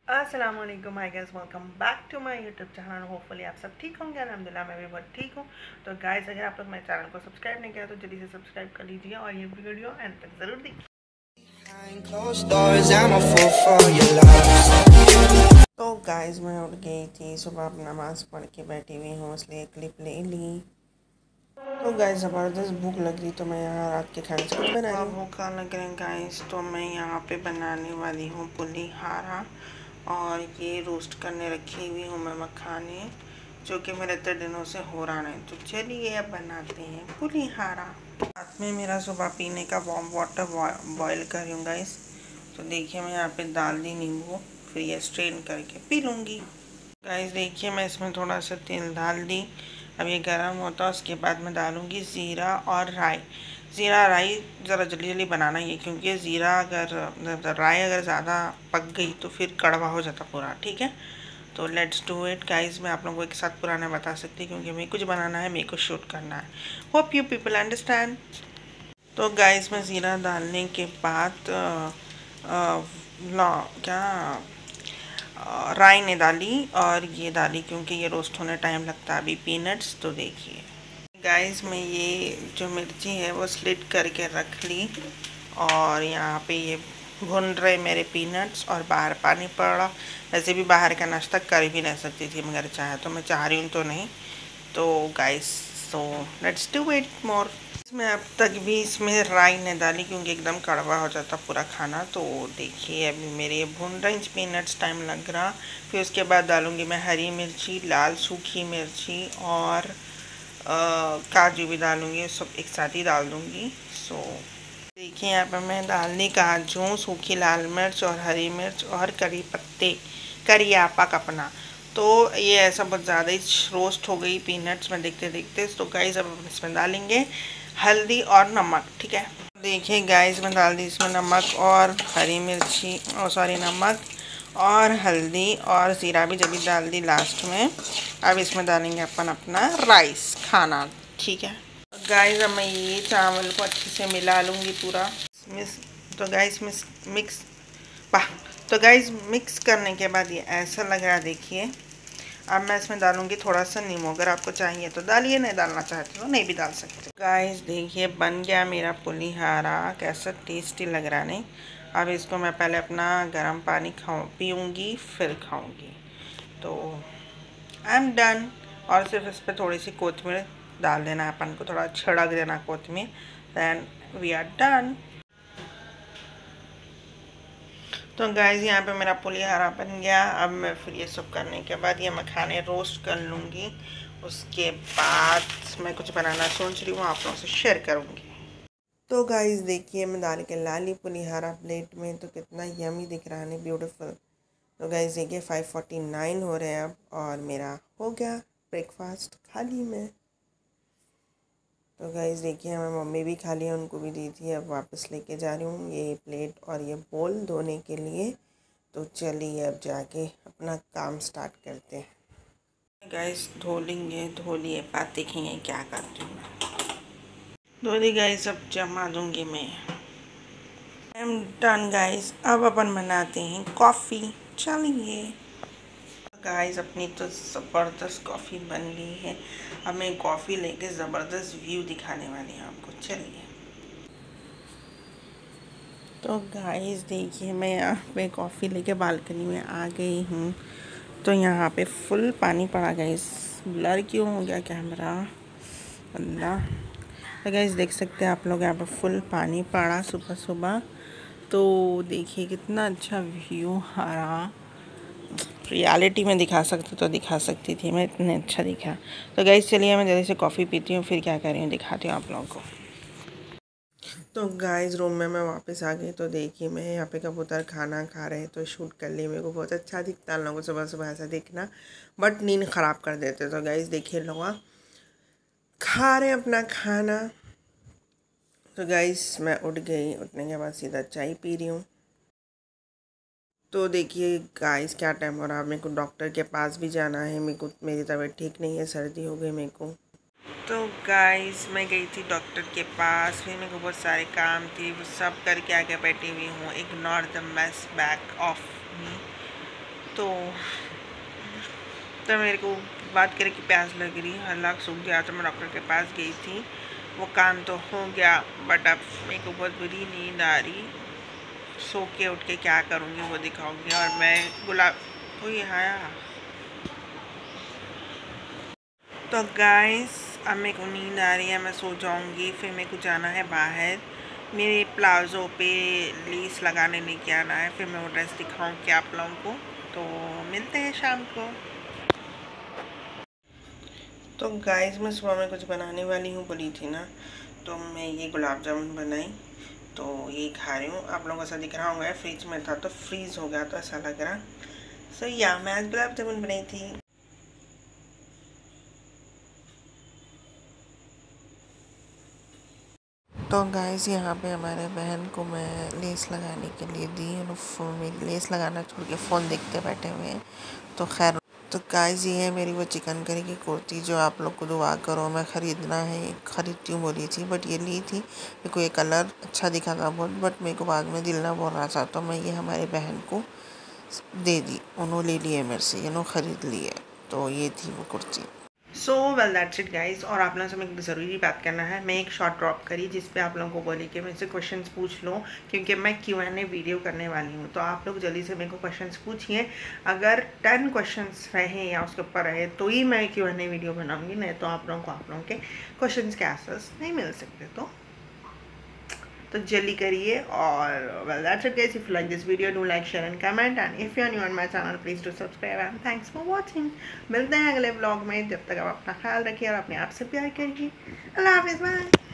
अस्सलामुअलैकुम hi guys, welcome back to my YouTube channel. Hopefully आप सब ठीक होंगे। अल्हम्दुलिल्लाह मैं भी बहुत ठीक हूँ। तो गाइस, अगर आप लोग मेरे चैनल को सब्सक्राइब नहीं किया तो जल्दी से सब्सक्राइब कर लीजिए और ये वीडियो एंड तक ज़रूर देखिए। तो गाइस, मैं उठ गई थी सुबह, अपना नमाज़ पढ़ के बैठी हुई हूँ, इसलिए क्लिप ले ली। तो गाइस, ज़बरदस्त भूख लग रही तो मैं यहाँ रात के खाने से कुछ बना रही हूँ। भूखा लग रहा है गाइस, तो मैं यहाँ पे बनाने वाली हूँ पुलिहारा और ये रोस्ट करने रखी हुई हूँ मैं मखाने, जो कि मेरे इतने दिनों से हो रहा नहीं। तो चलिए अब बनाते हैं पुलिहारा। साथ में मेरा सुबह पीने का वार्म वाटर बॉयल कर रही हूँ गाइस। तो देखिए मैं यहाँ पे डाल दी नींबू, फिर ये स्ट्रेन करके पी लूँगी। गाइस देखिए मैं इसमें थोड़ा सा तेल डाल दी। अब ये गर्म होता है, उसके बाद मैं डालूँगी ज़ीरा और राई। ज़ीरा राई ज़रा जल्दी जल्दी बनाना ही है, क्योंकि ज़ीरा अगर राई अगर ज़्यादा पक गई तो फिर कड़वा हो जाता पूरा। ठीक है, तो लेट्स डू इट गाइस। मैं आप लोगों को एक साथ पुराना बता सकती हूँ, क्योंकि मेरे कुछ बनाना है, मेरे को शूट करना है। Hope you people understand. तो गाइस मैं ज़ीरा डालने के बाद क्या राई ने डाली और ये डाली, क्योंकि ये रोस्ट होने टाइम लगता है अभी पीनट्स। तो देखिए गाइस, मैं ये जो मिर्ची है वो स्लिट करके रख ली और यहाँ पे ये भुन रहे मेरे पीनट्स और बाहर पानी पड़ रहा। वैसे भी बाहर का नाश्ता कर भी नहीं सकती थी मगर चाहे तो, मैं चाह रही हूँ तो नहीं। तो guys, so let's do it more. इसमें अब तक भी इसमें राई नहीं डाली, क्योंकि एकदम कड़वा हो जाता पूरा खाना। तो देखिए अभी मेरे भून रहे पीनट्स, टाइम लग रहा। फिर उसके बाद डालूँगी मैं हरी मिर्ची, लाल सूखी मिर्ची और काजू भी डालूँगी, सब एक साथ ही डाल दूँगी। सो देखिए यहाँ पर मैं डाल दी काजू, सूखी लाल मिर्च और हरी मिर्च और करी पत्ते, करियापा कपना। तो ये ऐसा बहुत ज़्यादा ही रोस्ट हो गई पीनट्स में देखते देखते। तो गाइस अब इसमें डालेंगे हल्दी और नमक। ठीक है, देखिए गाइस मैं डाल दी इसमें नमक और हरी मिर्ची, सॉरी नमक और हल्दी और ज़ीरा भी जब भी डाल दी लास्ट में। अब इसमें डालेंगे अपन अपना राइस खाना। ठीक है गाइस, अब मैं ये चावल को अच्छे से मिला लूँगी पूरा मिक्स। तो गाइस मिक्स वाह। तो गाइस मिक्स करने के बाद ये ऐसा लग रहा है, देखिए। अब मैं इसमें डालूंगी थोड़ा सा नींबू, अगर आपको चाहिए तो डालिए, नहीं डालना चाहते तो नहीं भी डाल सकते। गाइस देखिए बन गया मेरा पुलिहारा, कैसा टेस्टी लग रहा नहीं। अब इसको मैं पहले अपना गर्म पानी पीऊँगी फिर खाऊँगी। तो आई एम डन। और सिर्फ इस पर थोड़ी सी कोथिमीर डाल देना है, अपन को थोड़ा छिड़क देना कोथिमीर, देन वी आर डन। तो गाइस यहाँ पे मेरा पुलिहारा बन गया। अब मैं फिर ये सब करने के बाद ये मखाने रोस्ट कर लूँगी। उसके बाद मैं कुछ बनाना सोच रही हूँ, आप लोगों से शेयर करूँगी। तो गाइस देखिए मैं डाल के लाली पुलिहारा प्लेट में, तो कितना यमी दिख रहा है, ब्यूटीफुल। तो गाइस देखिए 5:49 हो रहे हैं अब, और मेरा हो गया ब्रेकफास्ट खाली में। तो गाइस देखिए मैं मम्मी भी खा लिया, उनको भी दी थी। अब वापस लेके जा रही हूँ ये प्लेट और ये बोल धोने के लिए। तो चलिए अब जाके अपना काम स्टार्ट करते हैं। गाइस धो लिए, बात देखेंगे क्या करती हूँ मैं। धो ली गाइस, अब जमा दूँगी मैं। I am done guys. अब अपन बनाते हैं कॉफ़ी, चलिए। गाइस अपनी तो ज़बरदस्त कॉफ़ी बन गई है। अब मैं कॉफ़ी लेके ज़बरदस्त व्यू दिखाने वाली हूँ आपको, चलिए। तो गाइस देखिए मैं यहाँ पे कॉफ़ी लेके बालकनी में आ गई हूँ। तो यहाँ पे फुल पानी पड़ा गाइस। ब्लर क्यों हो गया कैमरा, अल्लाह। तो गाइस देख सकते हैं आप लोग, यहाँ पे फुल पानी पड़ा सुबह सुबह। तो देखिए कितना अच्छा व्यू आ रहा। रियलिटी में दिखा सकती तो दिखा सकती थी मैं, इतने अच्छा दिखा। तो गाइस चलिए मैं जल्दी से कॉफ़ी पीती हूँ, फिर क्या कर रही हूँ दिखाती हूँ आप लोगों को। तो गाइस रूम में मैं वापस आ गई। तो देखिए मैं यहाँ पे कबूतर खाना खा रहे हैं, तो शूट कर लिए। मेरे को बहुत अच्छा दिखता है लोगों को सुबह सुबह ऐसा दिखना, बट नींद ख़राब कर देते। तो गाइस देखिए लोग खा रहे अपना खाना। तो गाइस मैं उठ गई, उठने के बाद सीधा चाय पी रही हूँ। तो देखिए गाइस क्या टाइम हो रहा है, मेरे को डॉक्टर के पास भी जाना है। मेरी तबीयत ठीक नहीं है, सर्दी हो गई मेरे को। तो गाइस मैं गई थी डॉक्टर के पास, फिर मेरे को बहुत सारे काम थे, वो सब करके आके बैठी हुई हूँ। Ignore the mess back of me. तो मेरे को बात करे कि प्यास लग रही, हल्क सूख गया, तो मैं डॉक्टर के पास गई थी। वो काम तो हो गया, बट अब मेरे को बहुत बुरी नींद आ रही। सो के उठ के क्या करूँगी वो दिखाऊंगी। और मैं गुलाब कोई आया। तो गाइस अब मेरे को नींद आ रही है, मैं सो जाऊंगी। फिर मेरे को जाना है बाहर, मेरे प्लाजो पे लेस लगाने लेके आना है। फिर मैं वो ड्रेस दिखाऊंगी आप लोगों को। तो मिलते हैं शाम को। तो गाइस मैं सुबह में कुछ बनाने वाली हूँ बोली थी ना, तो मैं ये गुलाब जामुन बनाई, तो ये खा रही हूँ। आप लोगों को ऐसा दिख रहा होगा, फ्रिज में था तो फ्रीज हो गया, तो ऐसा लग रहा। सो या मैं आज गुलाब जामुन बनाई थी। तो गाइस यहाँ पे हमारे बहन को मैं लेस लगाने के लिए दी, मेरी लेस लगाना छोड़ के फ़ोन देखते बैठे हुए हैं। तो खैर, तो गाइस ये है मेरी वो चिकन करी की कुर्ती जो आप लोग को दुआ करो मैं ख़रीदना है, ख़रीदती हूँ बोली थी, बट ये ली थी। मेरे को ये कलर अच्छा दिखा था बहुत, बट मेरे को बाद में दिल ना बोल रहा था, तो मैं ये हमारी बहन को दे दी। उन्होंने ले लिए मेरे से, ख़रीद ली है। तो ये थी वो kurti. So well that's it guys. और आप लोगों से मैं ज़रूरी बात करना है, मैं एक शॉर्ट ड्रॉप करी जिस पे आप लोगों को बोली कि मेरे से क्वेश्चंस पूछ लो, क्योंकि मैं Q&A वीडियो करने वाली हूँ। तो आप लोग जल्दी से मेरे को क्वेश्चंस पूछिए। अगर 10 क्वेश्चंस रहे या उसके ऊपर रहे तो ही मैं Q&A वीडियो बनाऊँगी, नहीं तो आप लोगों के क्वेश्चन के आंसर्स नहीं मिल सकते। तो जल्दी करिए। और well that's it guys, if you like this video do like share and comment, and if you are new on my channel please do subscribe and thanks for watching. मिलते हैं अगले व्लॉग में, जब तक आप अपना ख्याल रखिए और अपने आप से प्यार करिए। अल्लाह हाफिज़, बाय।